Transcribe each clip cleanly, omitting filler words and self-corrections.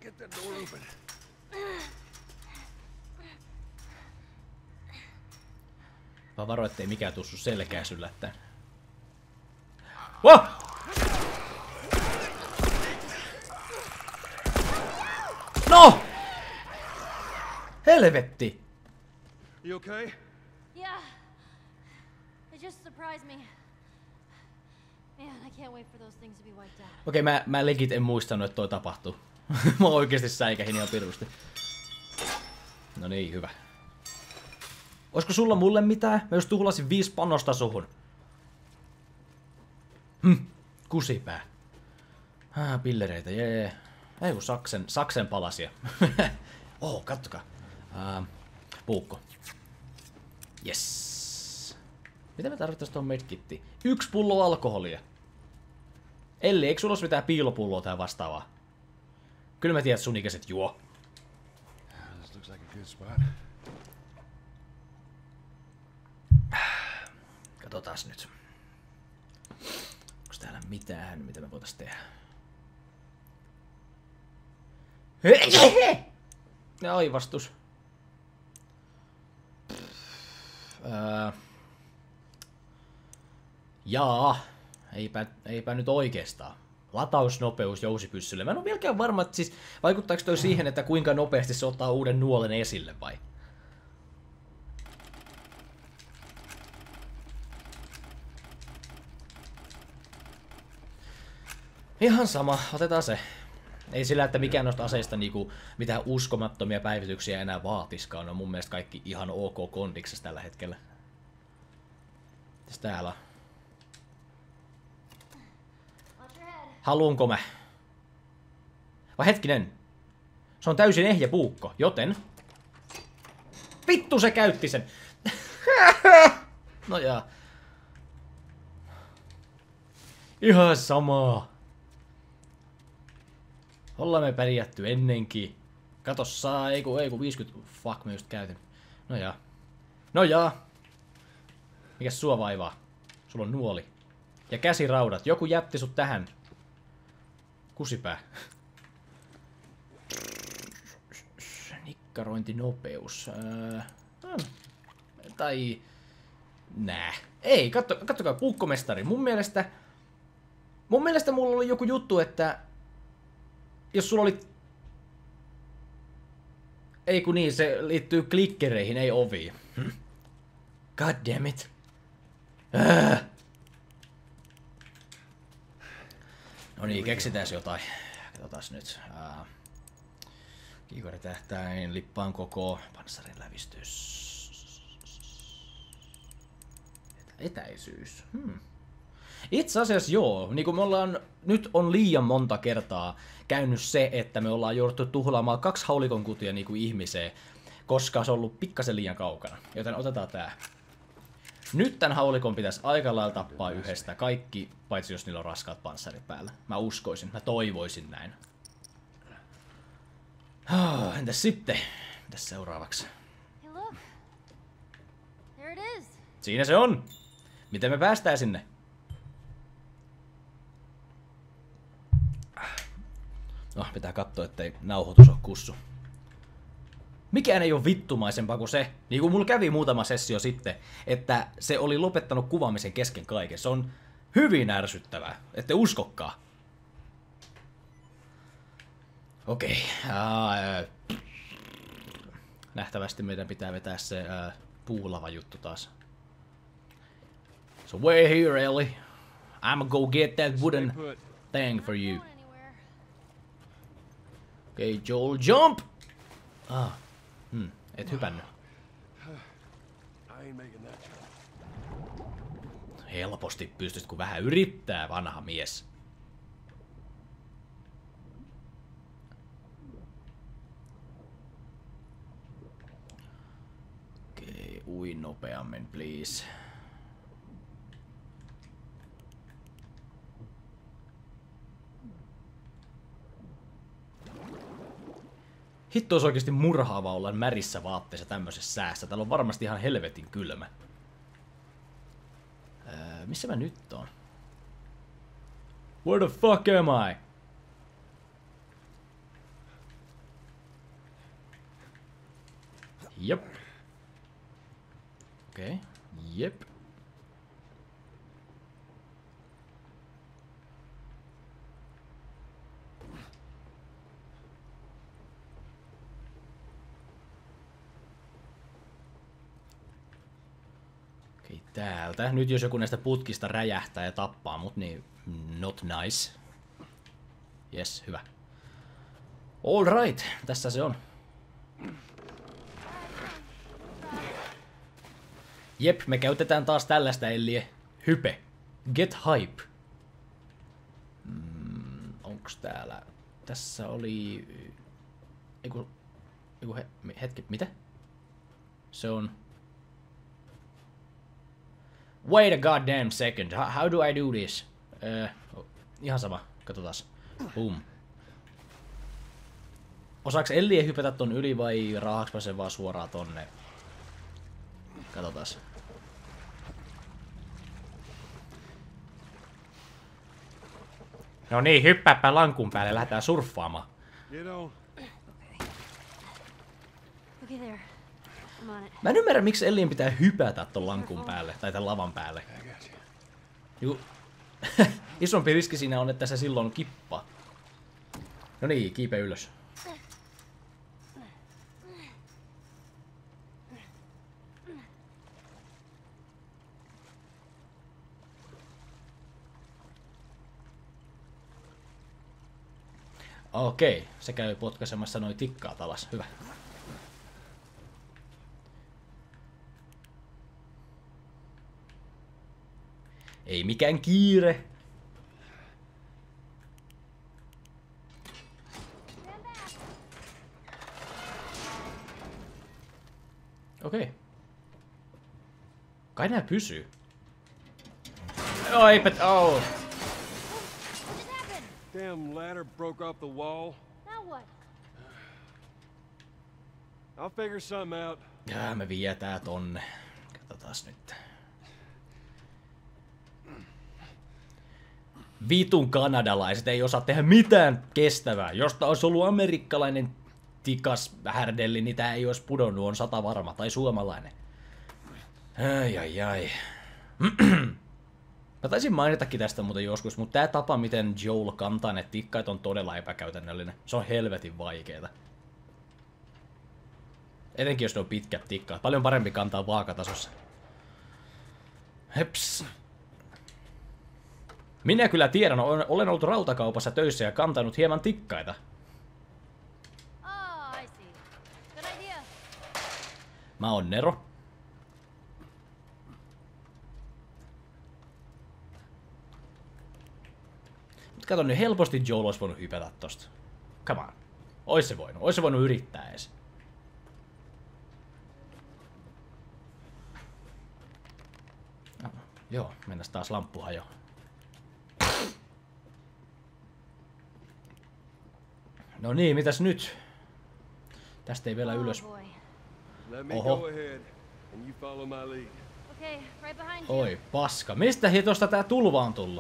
Get the door open. Vaan varo, ettei mikään tuu sun selkää syllättäen. Wow! No! Helvetti! You okay? Yeah. It just surprised me. Man, I can't wait for those things to be wiped out. Okei, mä legit en muistanut, että toi tapahtuu. Mä oikeesti säikähin ihan pirusti. No niin, hyvä. Oisko sulla mulle mitään? Mä just tuhlasin 5 panosta suhun. Kusipää. Pillereitä, jee. Ei kun saksen palasia. Kattokaa. Puukko. Yes. Mitä me tarvittais tuohon medkittiin? 1 pullo alkoholia. Elli, eikö sulla ole mitään piilopulloa tai vastaavaa? Kyllä mä tiedän, että sun ikäiset juo. This looks like a good spot. Katsotaas nyt. Onko täällä mitään, mitä me voitais tehdä? Ja aivastus. Jaa. Eipä nyt oikeastaan. Latausnopeus jousipyssylle. Mä en ole vieläkään varma, että siis vaikuttaako toi siihen, että kuinka nopeasti se ottaa uuden nuolen esille vai? Ihan sama, otetaan se. Ei sillä, että mikään noista aseista niinku mitään uskomattomia päivityksiä enää vaatiskaan. On mun mielestä kaikki ihan ok kondiksessa tällä hetkellä. Mitäs täällä on? Haluunko mä? Vai hetkinen. Se on täysin ehjä puukko, joten... Vittu se käytti sen! No jaa. Ihan samaa. Ollaan me pärjätty ennenkin. Kato saa, ei kun 50... Fuck, mä just käytin. No jaa. No jaa. Mikäs sua vaivaa? Sulla on nuoli. Ja käsiraudat. Joku jätti sut tähän. Kusipää. Nikkarointinopeus. Tai... Nää. Ei, kattokaa, puukkomestari. Mun mielestä mulla oli joku juttu, että... Jos sulla oli... Ei kun niin, se liittyy klikkereihin, ei oviin. God damn it. No niin, keksitään jotain. Katsotaas nyt. Kiikaritähtäin, lippaan koko, panssarin lävistys. Etäisyys. Itse asiassa joo, niin kuin me ollaan, nyt on liian monta kertaa käynyt se, että me ollaan jouduttu tuhlaamaan 2 haulikon kutia niin kuin ihmiseen, koska se on ollut pikkasen liian kaukana. Joten otetaan tää. Nyt tän haulikon pitäisi aika lailla tappaa yhdestä kaikki, paitsi jos niillä on raskaat panssarit päällä. Mä uskoisin, mä toivoisin näin. Entäs sitten? Mitäs seuraavaksi? Hey, look. There it is. Siinä se on! Miten me päästään sinne? No, pitää katsoa, ettei nauhoitus ole kussu. Mikään ei ole vittumaisempaa kuin se, niin kuin mulla kävi muutama sessio sitten, että se oli lopettanut kuvaamisen kesken kaiken. Se on hyvin ärsyttävää, ette uskokkaa. Okei. Nähtävästi meidän pitää vetää se puulava juttu taas. So wait here, Ellie. I'ma go get that wooden thing for you. Okay, Joel, jump! Et hypännyt. Helposti pystyt, kun vähän yrittää, vanha mies. Okei, ui nopeammin, please. Hitto olisi oikeesti murhaava olla märissä vaatteissa tämmöisessä säässä. Täällä on varmasti ihan helvetin kylmä. Missä mä nyt oon? Where the fuck am I? Jep. Okei. Okay. Jep. Okei, täältä. Nyt jos joku näistä putkista räjähtää ja tappaa mut, niin not nice. Yes, hyvä. All right, tässä se on. Jep, me käytetään taas tällaista Ellie. Hype. Get hype. Onks täällä? Tässä oli... Hetki, mitä? Se on... Wait a goddamn second. How do I do this? Ihan sama. Katsotaas. Boom. Osaaks Ellie hypätä ton yli vai raahaks mä sen vaan suoraan tonne? Katsotaas. No niin, hyppääpä lankun päälle, lähdetään surffaamaan. Okay, there. I'm on it. Mä en ymmärrä, miksi Ellien pitää hypätä ton lankun päälle, tai tän lavan päälle. Isompi riski siinä on, että se silloin kippaa. No niin, kiipe ylös. Okei, se käy potkaisemassa noi tikkaat alas. Hyvä. Ei mikään kiire. Okei. Kai nää pysyy. Oh, eipä... Oh. Damn ladder broke off the wall. Now what? I'll figure something out. Jaa, me vietää tonne. Katsotaas nyt. Vitun kanadalaiset ei osaa tehdä mitään kestävää. Josta olisi ollut amerikkalainen tikas härdelli, niin tää ei olisi pudonnut, on 100 varma. Tai suomalainen. Ai. Mä taisin mainitakin tästä muuten joskus, mutta tää tapa, miten Joel kantaa ne tikkait, on todella epäkäytännöllinen. Se on helvetin vaikeeta. Etenkin jos ne on pitkät tikkaat. Paljon parempi kantaa vaakatasossa. Heps. Minä kyllä tiedän, olen ollut rautakaupassa töissä ja kantanut hieman tikkaita. Oh, I see. Good idea. Mä oon Nero. Mut kato, niin helposti Joel olisi voinut hypätä tosta. Come on. Ois se voinut yrittää edes. Joo, mennäs taas lamppu hajoa. No niin, mitäs nyt? Tästä ei vielä ylös. Oh boy. Let me Oho. go ahead and you follow my lead. Okay, right behind you. Oi, paska. Mistä hitosta tää tulva on tullut?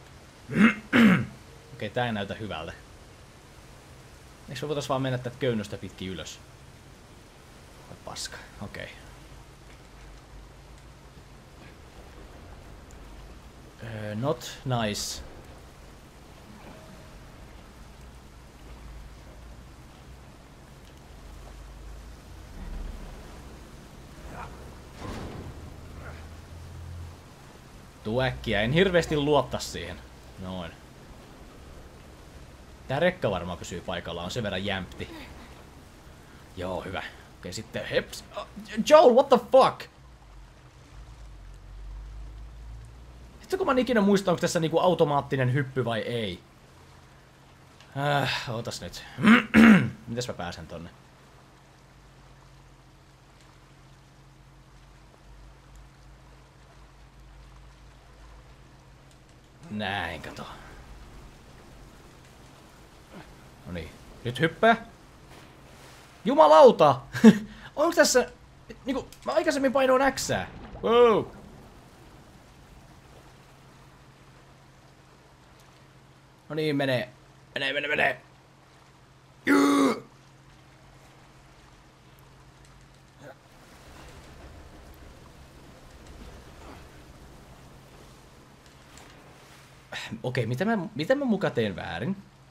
Okei, tää ei näytä hyvältä. Eikö me voitais vaan mennä tätä köynnöstä pitkin ylös? Oi, paska. Okei. Not nice. Tuu äkkiä, en hirveesti luotta siihen. Noin. Tää rekka varmaan pysyy paikallaan, on sen verran jämpti. Joo, hyvä. Okei, sitten heps. Joel, what the fuck? Sitten kun mä en ikinä muista, onko tässä niinku automaattinen hyppy vai ei. Ootas nyt. Mitäs mä pääsen tonne? Näin, kato. Noniin. Nyt hyppää. Jumalauta! Onko tässä... Niinku, mä aikaisemmin painoin Xää. Wow! No niin, menee. Okei, mitä mä muka teen väärin?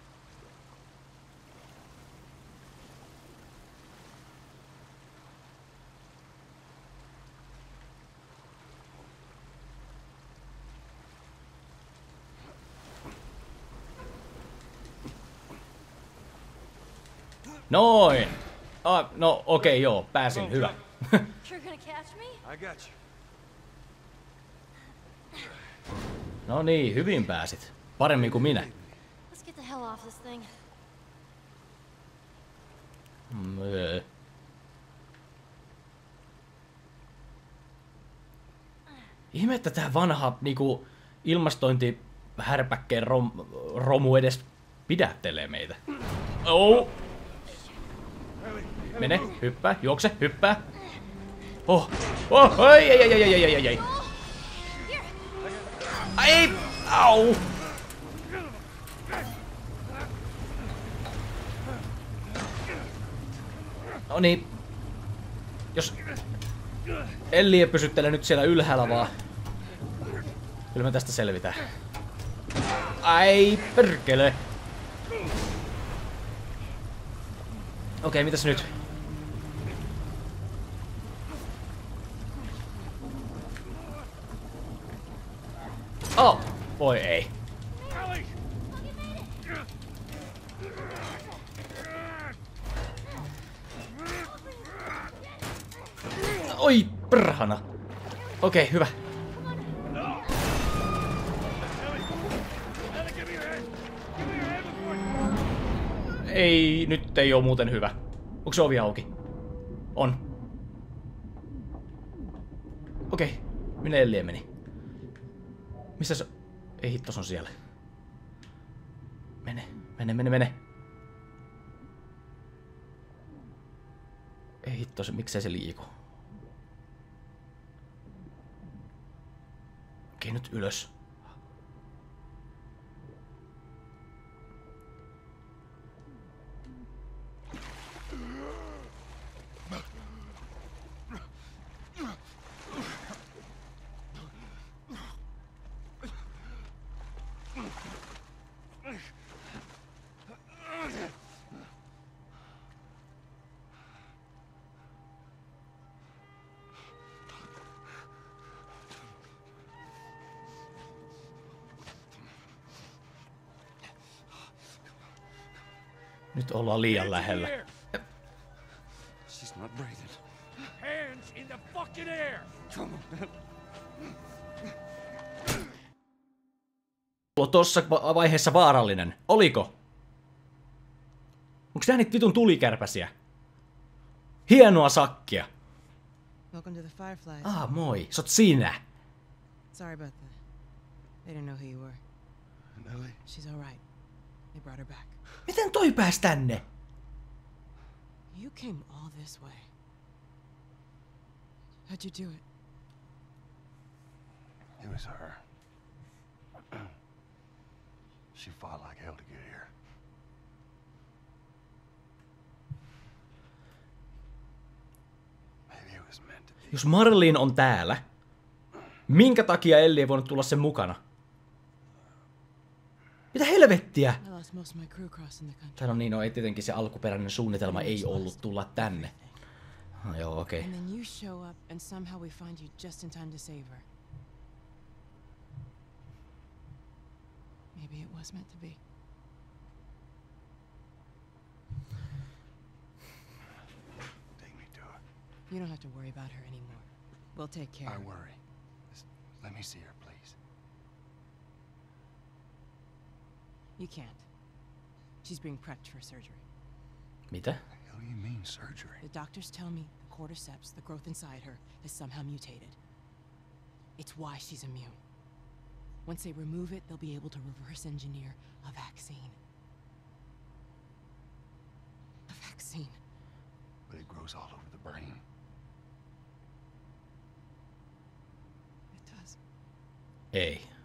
Noin! No okei, joo, pääsin, hyvä. You're gonna catch me? I got you. No niin, hyvin pääsit. Paremmin kuin minä. Let's get the hell off this thing. Ihme, että tää vanha niinku ilmastointihärpäkkeen romu edes pidättelee meitä. Oh. Mene, hyppää, juokse, hyppää. Oh, ei. Ai, au. No niin. Jos Ellie pysyttelee nyt siellä ylhäällä vaan. Kyllä me tästä selvitään. Ai, perkele. Okei, mitäs nyt? Oh, voi ei. Oi, perhana. Okei, hyvä. Ei, nyt ei oo muuten hyvä. Onko se ovi auki? On. Okei, minne Ellie meni? Missä se... Ei hitto, se on siellä. Mene. Ei hitto, miksei se liiku? Okei, nyt ylös. Nyt ollaan liian lähellä. She's not breathing. Hands in the fucking air! Tuossa vaiheessa vaarallinen. Oliko? Onks nää niitä vitun tulikärpäsiä? Hienoa sakkia. Welcome to the Fireflies. Moi. Sot sinä. Sorry about that. They didn't know who you were. And Ellie? She's all right. They brought her back. Miten toi pääs tänne? You came all this way. How'd you do it? It was her. She fought like hell to get here. Maybe it was meant to be. Jos Marlin on täällä, minkä takia Ellie ei voinut tulla sen mukana? Mitä helvettiä? I lost most of my crew crossing the country. Tää on niin, no ei tietenkin se alkuperäinen suunnitelma ei ollut tulla tänne. No, joo, okei. And then you show up and somehow we find you just in time to save her. Maybe it was meant to be. Take me to her. You don't have to worry about her anymore. We'll take care I of her. worry. Just let me see her, please. You can't. She's being prepped for surgery. Mitä? The hell do you mean surgery? The doctors tell me the cordyceps, the growth inside her, has somehow mutated. It's why she's immune. Once they remove it, they'll be able to reverse engineer a vaccine. A vaccine. But it grows all over the brain. It does. Ei.